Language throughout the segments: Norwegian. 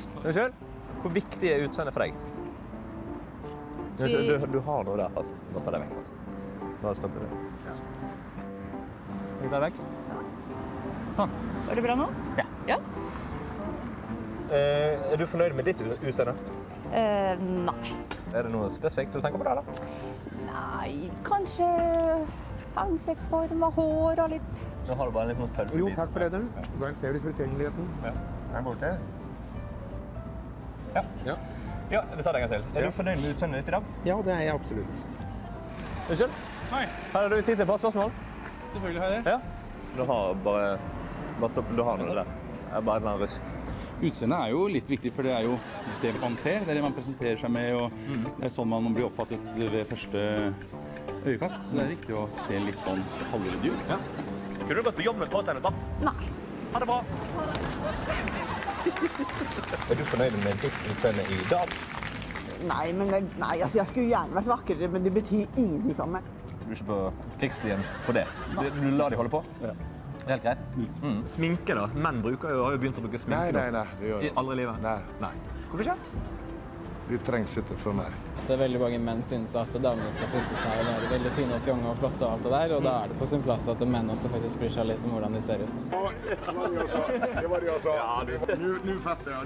Unnskyld? Hvor viktig er utseendet for deg? Du har noe der, fast. Bare ta det vekk, fast. Bare stopp det. Ja. Skal jeg ta det vekk? Ja. Sånn. Var det bra nå? Ja. Ja. Er du fornøyd med ditt utseende? Nei. Er det noe spesifikt du tenker på der, da? Nei, kanskje ansiktsform og hår og litt. Nå har du bare en liten pølsebit. Jo, takk for det, du. Da ser du forfengeligheten. Ja. Her borte. Ja. Ja. Ja, vi tar det en gang til. Er du fornøyd med utseendet ditt i dag? Ja, det er jeg absolutt. Unnskyld? Hei. Her har du tid til et par spørsmål. Selvfølgelig har jeg det. Ja. Du har bare stopp. Du har noe der. Det er bare en eller annen rusk. Utseendet er jo litt viktig, for det er jo det man ser, det er det man presenterer seg med, og det er sånn man blir oppfattet ved første øyekast. Så det er viktig å se litt sånn halvryddig ut. Ja. Kunne du gått på jobb med påtegnet bart? Nei. Ha det bra. Er du fornøyd med ditt utseende i dag? Nei, altså, jeg skulle gjerne vært vakrere, men det betyr ingenting for meg. Du er ikke på krigsstien på det? Du lar de holde på? Ja. Helt greit. Sminke da? Menn har jo begynt å bruke sminke. Nei, det gjør jeg. Aldri i livet? Nei. Hvorfor ikke? Det trengs ikke for meg. Det er veldig mange menn synes at damene skal pynte seg og være veldig fine og fjonge og flotte og alt det der, og da er det på sin plass at menn også faktisk bryr seg litt om hvordan de ser ut. Det var det jeg sa. Nå fatter jeg.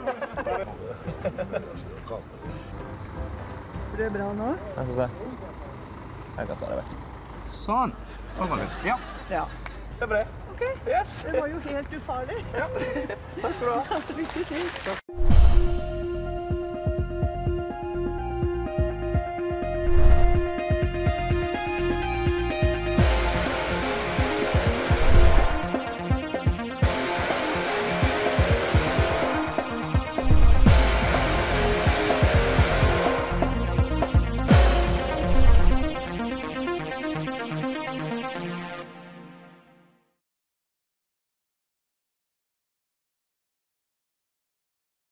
Blir det bra nå? Jeg skal se. Jeg kan ta det vekk. Sånn. Sånn var det. Ja. Ja. Det var det. Ok. Yes. Det var jo helt ufarlig. Ja. Takk skal du ha. Lykke til.